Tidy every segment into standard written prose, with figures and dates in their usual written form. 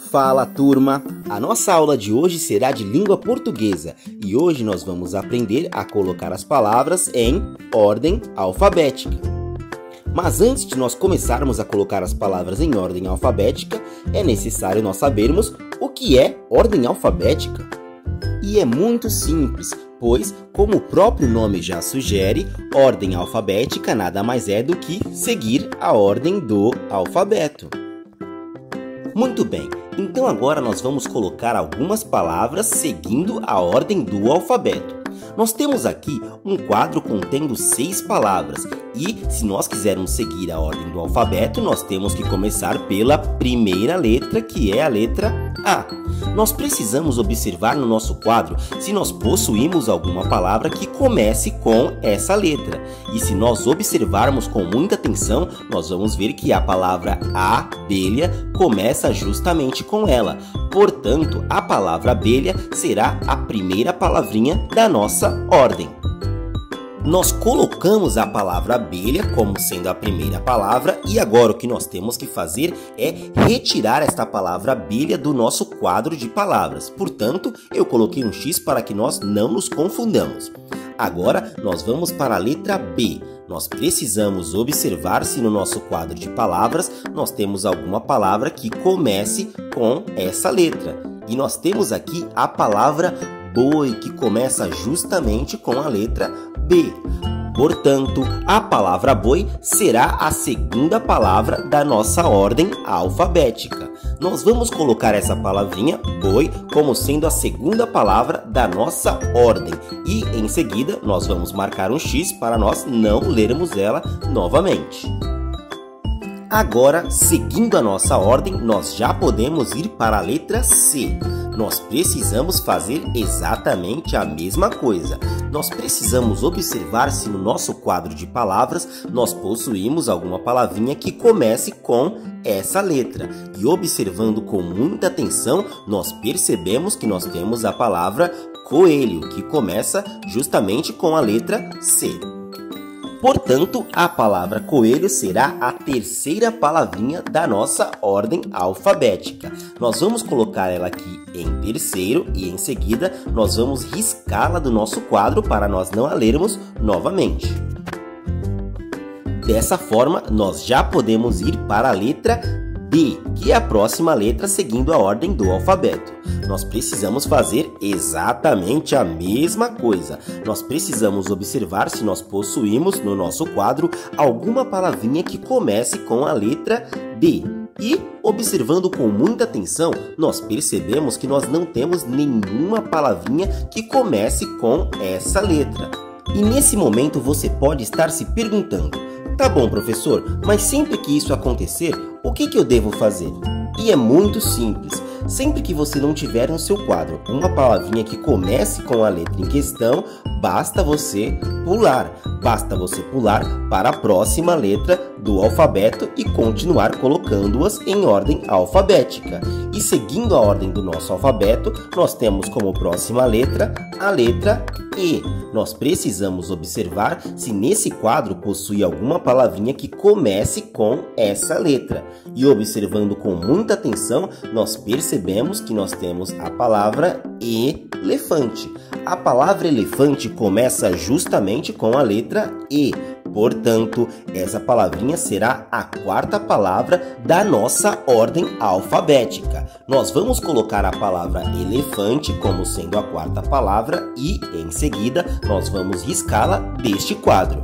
Fala, turma! A nossa aula de hoje será de língua portuguesa e hoje nós vamos aprender a colocar as palavras em ordem alfabética. Mas antes de nós começarmos a colocar as palavras em ordem alfabética, é necessário nós sabermos o que é ordem alfabética. E é muito simples, pois, como o próprio nome já sugere, ordem alfabética nada mais é do que seguir a ordem do alfabeto. Muito bem, então agora nós vamos colocar algumas palavras seguindo a ordem do alfabeto. Nós temos aqui um quadro contendo 6 palavras e, se nós quisermos seguir a ordem do alfabeto, nós temos que começar pela primeira letra, que é a letra A. Nós precisamos observar no nosso quadro se nós possuímos alguma palavra que comece com essa letra. E se nós observarmos com muita atenção, nós vamos ver que a palavra abelha começa justamente com ela. Portanto, a palavra abelha será a primeira palavrinha da nossa ordem. Nós colocamos a palavra abelha como sendo a primeira palavra e agora o que nós temos que fazer é retirar esta palavra abelha do nosso quadro de palavras. Portanto, eu coloquei um X para que nós não nos confundamos. Agora, nós vamos para a letra B. Nós precisamos observar se no nosso quadro de palavras nós temos alguma palavra que comece com essa letra. E nós temos aqui a palavra boi, que começa justamente com a letra B. Portanto, a palavra boi será a segunda palavra da nossa ordem alfabética. Nós vamos colocar essa palavrinha boi como sendo a segunda palavra da nossa ordem. E em seguida nós vamos marcar um X para nós não lermos ela novamente. Agora, seguindo a nossa ordem, nós já podemos ir para a letra C. Nós precisamos fazer exatamente a mesma coisa. Nós precisamos observar se no nosso quadro de palavras nós possuímos alguma palavrinha que comece com essa letra. E observando com muita atenção, nós percebemos que nós temos a palavra coelho, que começa justamente com a letra C. Portanto, a palavra coelho será a terceira palavrinha da nossa ordem alfabética. Nós vamos colocar ela aqui em terceiro e em seguida nós vamos riscá-la do nosso quadro para nós não a lermos novamente. Dessa forma, nós já podemos ir para a letra D, que é a próxima letra seguindo a ordem do alfabeto. Nós precisamos fazer exatamente a mesma coisa. Nós precisamos observar se nós possuímos no nosso quadro alguma palavrinha que comece com a letra D. E, observando com muita atenção, nós percebemos que nós não temos nenhuma palavrinha que comece com essa letra. E nesse momento você pode estar se perguntando: tá bom, professor, mas sempre que isso acontecer, o que eu devo fazer? E é muito simples. Sempre que você não tiver no seu quadro uma palavrinha que comece com a letra em questão, basta você pular. Basta você pular para a próxima letra do alfabeto e continuar colocando-as em ordem alfabética. E seguindo a ordem do nosso alfabeto, nós temos como próxima letra a letra E. Nós precisamos observar se nesse quadro possui alguma palavrinha que comece com essa letra. E observando com muita atenção, nós percebemos que nós temos a palavra elefante. A palavra elefante começa justamente com a letra E. Portanto, essa palavrinha será a quarta palavra da nossa ordem alfabética. Nós vamos colocar a palavra elefante como sendo a quarta palavra e, em seguida, nós vamos riscá-la deste quadro.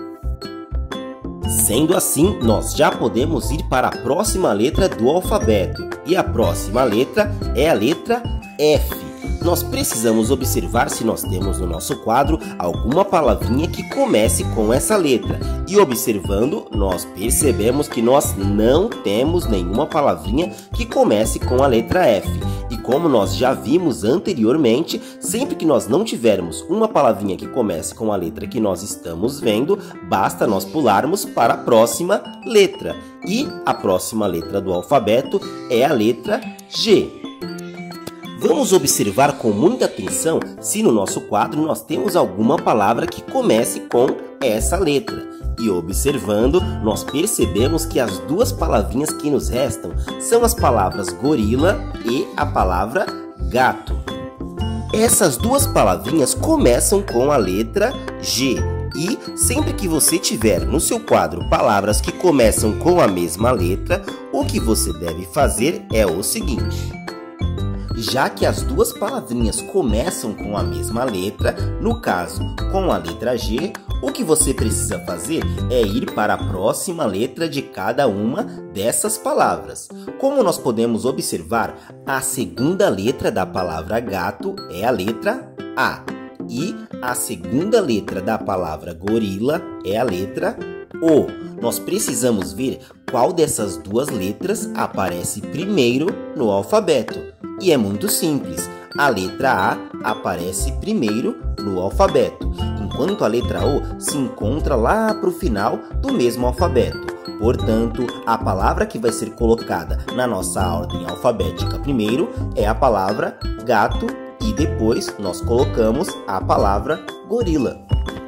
Sendo assim, nós já podemos ir para a próxima letra do alfabeto. E a próxima letra é a letra F. Nós precisamos observar se nós temos no nosso quadro alguma palavrinha que comece com essa letra. E observando, nós percebemos que nós não temos nenhuma palavrinha que comece com a letra F. E como nós já vimos anteriormente, sempre que nós não tivermos uma palavrinha que comece com a letra que nós estamos vendo, basta nós pularmos para a próxima letra. E a próxima letra do alfabeto é a letra G. Vamos observar com muita atenção se no nosso quadro nós temos alguma palavra que comece com essa letra. E observando, nós percebemos que as duas palavrinhas que nos restam são as palavras gorila e a palavra gato. Essas duas palavrinhas começam com a letra G. E sempre que você tiver no seu quadro palavras que começam com a mesma letra, o que você deve fazer é o seguinte. Já que as duas palavrinhas começam com a mesma letra, no caso com a letra G, o que você precisa fazer é ir para a próxima letra de cada uma dessas palavras. Como nós podemos observar, a segunda letra da palavra gato é a letra A. E a segunda letra da palavra gorila é a letra O. Nós precisamos ver qual dessas duas letras aparece primeiro no alfabeto. E é muito simples, a letra A aparece primeiro no alfabeto, enquanto a letra O se encontra lá para o final do mesmo alfabeto. Portanto, a palavra que vai ser colocada na nossa ordem alfabética primeiro é a palavra gato e depois nós colocamos a palavra gorila.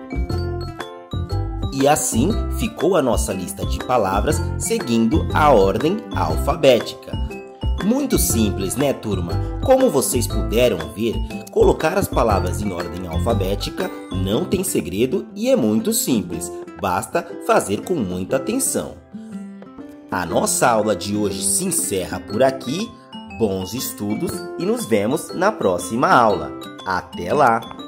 E assim ficou a nossa lista de palavras seguindo a ordem alfabética. Muito simples, né, turma? Como vocês puderam ver, colocar as palavras em ordem alfabética não tem segredo e é muito simples. Basta fazer com muita atenção. A nossa aula de hoje se encerra por aqui. Bons estudos e nos vemos na próxima aula. Até lá!